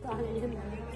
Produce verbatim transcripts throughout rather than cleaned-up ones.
estaba leyendo.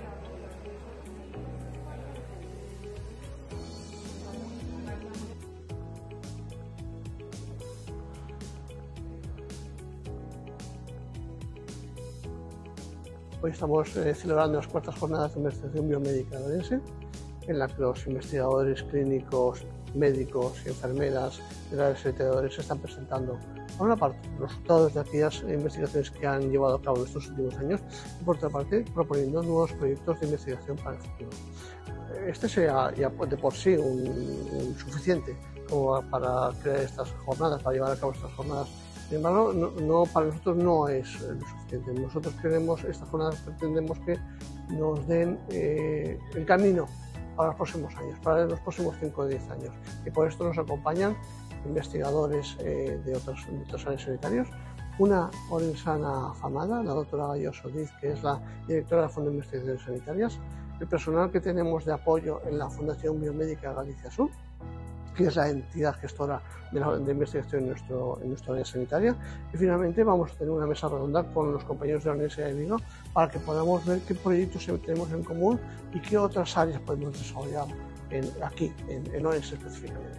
Hoy estamos eh, celebrando las cuartas jornadas de investigación biomédica de Orense, en las que los investigadores clínicos, médicos y enfermeras de la Universidad de Orense están presentando, por una parte, los resultados de aquellas investigaciones que han llevado a cabo en estos últimos años y, por otra parte, proponiendo nuevos proyectos de investigación para el futuro. Este sea ya de por sí un, un suficiente como para crear estas jornadas, para llevar a cabo estas jornadas. Sin embargo, no, no, para nosotros no es lo suficiente. Nosotros queremos, estas jornadas pretendemos que nos den eh, el camino para los próximos años, para los próximos cinco o diez años. Y por esto nos acompañan investigadores eh, de, otros, de otros áreas sanitarios, una orensana afamada, la doctora Galloso Diz, que es la directora del Fondo de Investigaciones Sanitarias, el personal que tenemos de apoyo en la Fundación Biomédica Galicia Sur, que es la entidad gestora de, la, de investigación en, nuestro, en nuestra área sanitaria. Y finalmente vamos a tener una mesa redonda con los compañeros de la Universidad de Vigo para que podamos ver qué proyectos tenemos en común y qué otras áreas podemos desarrollar en, aquí, en, en Orense específicamente.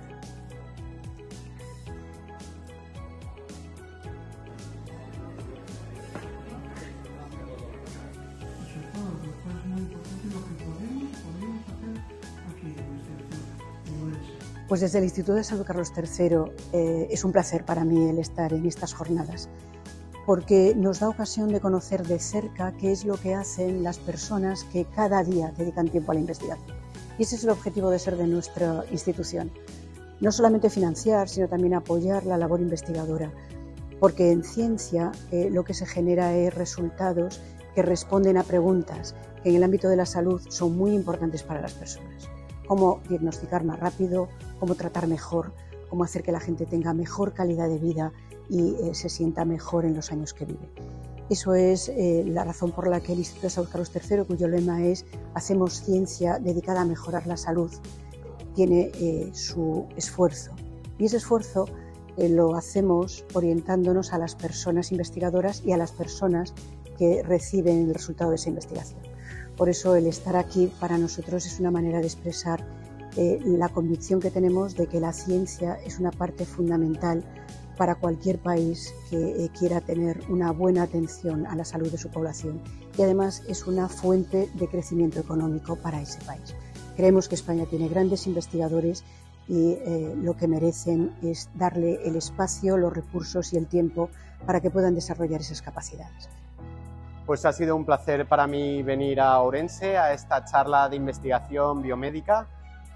Pues desde el Instituto de Salud Carlos tercero eh, es un placer para mí el estar en estas jornadas, porque nos da ocasión de conocer de cerca qué es lo que hacen las personas que cada día dedican tiempo a la investigación. Y ese es el objetivo de ser de nuestra institución. No solamente financiar, sino también apoyar la labor investigadora, porque en ciencia eh, lo que se genera es resultados que responden a preguntas que en el ámbito de la salud son muy importantes para las personas. Cómo diagnosticar más rápido, cómo tratar mejor, cómo hacer que la gente tenga mejor calidad de vida y eh, se sienta mejor en los años que vive. Eso es eh, la razón por la que el Instituto de Salud Carlos tercero, cuyo lema es "Hacemos ciencia dedicada a mejorar la salud", tiene eh, su esfuerzo. Y ese esfuerzo eh, lo hacemos orientándonos a las personas investigadoras y a las personas que reciben el resultado de esa investigación. Por eso el estar aquí para nosotros es una manera de expresar eh, la convicción que tenemos de que la ciencia es una parte fundamental para cualquier país que eh, quiera tener una buena atención a la salud de su población, y además es una fuente de crecimiento económico para ese país. Creemos que España tiene grandes investigadores y eh, lo que merecen es darle el espacio, los recursos y el tiempo para que puedan desarrollar esas capacidades. Pues ha sido un placer para mí venir a Orense a esta charla de investigación biomédica,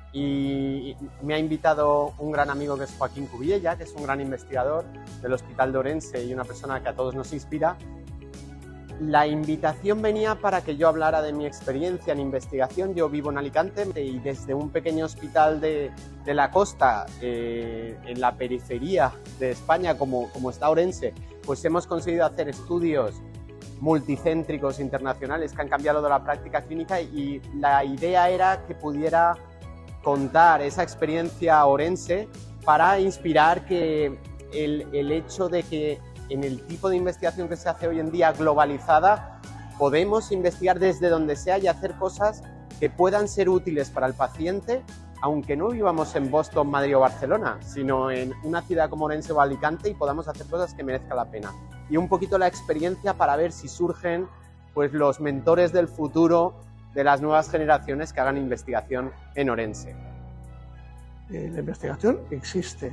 y me ha invitado un gran amigo que es Joaquín Cubiella, que es un gran investigador del Hospital de Orense y una persona que a todos nos inspira. La invitación venía para que yo hablara de mi experiencia en investigación. Yo vivo en Alicante y desde un pequeño hospital de, de la costa, eh, en la periferia de España, como, como está Orense, pues hemos conseguido hacer estudios multicéntricos internacionales que han cambiado la práctica clínica, y la idea era que pudiera contar esa experiencia orense para inspirar que el, el hecho de que en el tipo de investigación que se hace hoy en día globalizada podemos investigar desde donde sea y hacer cosas que puedan ser útiles para el paciente, aunque no vivamos en Boston, Madrid o Barcelona, sino en una ciudad como Orense o Alicante, y podamos hacer cosas que merezcan la pena. Y un poquito la experiencia para ver si surgen pues, los mentores del futuro de las nuevas generaciones que hagan investigación en Orense. Eh, la investigación existe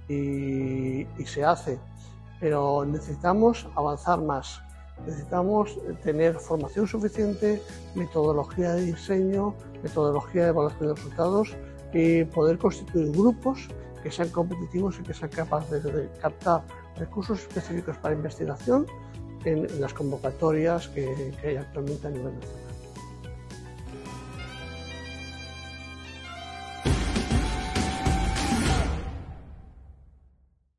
y, y se hace, pero necesitamos avanzar más. Necesitamos tener formación suficiente, metodología de diseño, metodología de evaluación de resultados, y poder constituir grupos que sean competitivos y que sean capaces de captar recursos específicos para investigación en, en las convocatorias que, que hay actualmente a nivel nacional.